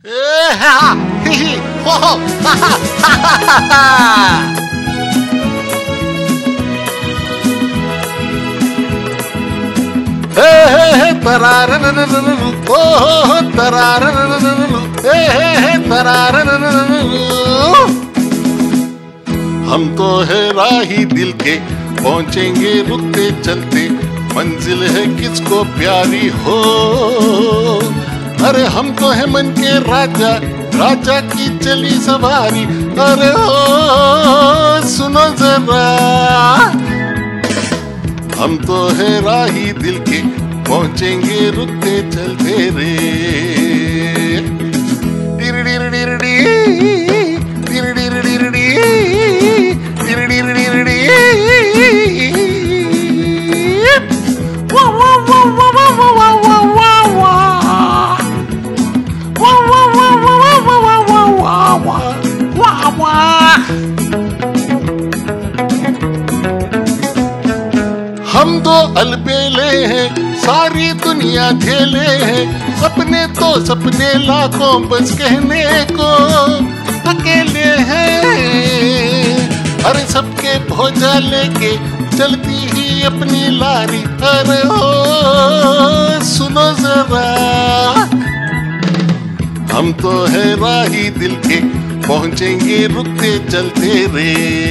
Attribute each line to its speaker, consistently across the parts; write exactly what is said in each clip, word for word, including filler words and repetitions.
Speaker 1: हम तो है राही दिल के, पहुंचेंगे रुकते चलते, मंजिल है किसको प्यारी हो। अरे हम तो है मन के राजा, राजा की चली सवारी। अरे ओ सुनो जरा, हम तो है राही दिल के, पहुंचेंगे रुकते चलते रे। डिर डिर डिर डी, डिर डिर डिर डी, डिर डिर डिर डी। वा वा वा वा वा वा वा वा वा, वा वा वा वा वा वा वा वा वा वा। हम तो अलबेले हैं, सारी दुनिया झेले हैं, सपने तो सपने लाखों बस कहने को अकेले हैं। अरे सबके भोजा लेके चलती ही अपनी लारी। अरे ओ सुनो जरा, हम तो है राही दिल के, पहुंचेंगे रुकते चलते रे।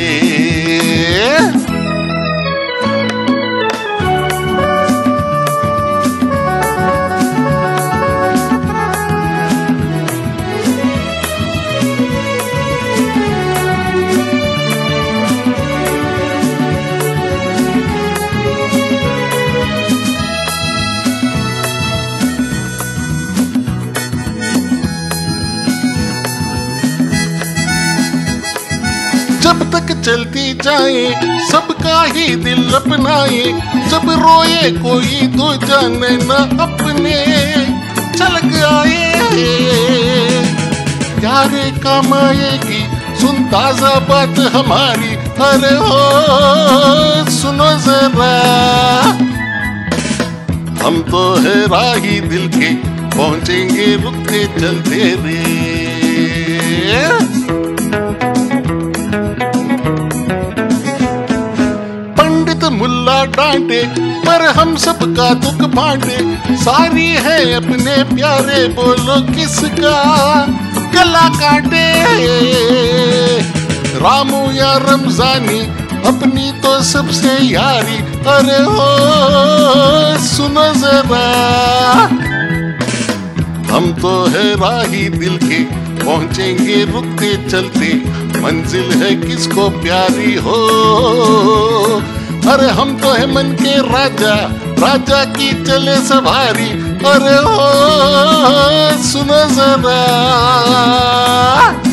Speaker 1: जब तक चलती जाए सबका ही दिल अपनाए, जब रोए कोई तो जाने न अपने छलक आए। प्यारे काम आएगी सुन ताजा बात हमारी। अरे हो सुनो जरा, हम तो है राही दिल के, पहुंचेंगे रुकते चलते रे। मुल्ला डांटे पर हम सबका दुख बांटे, सारी है अपने प्यारे बोलो किसका गला काटे। रामू या रमजानी अपनी तो सबसे यारी। अरे हो सुनो जरा, हम तो है राही दिल के, पहुंचेंगे रुकते चलते, मंजिल है किसको प्यारी हो। अरे हम तो है मन के राजा, राजा की चले सवारी। अरे ओ सुनो जरा।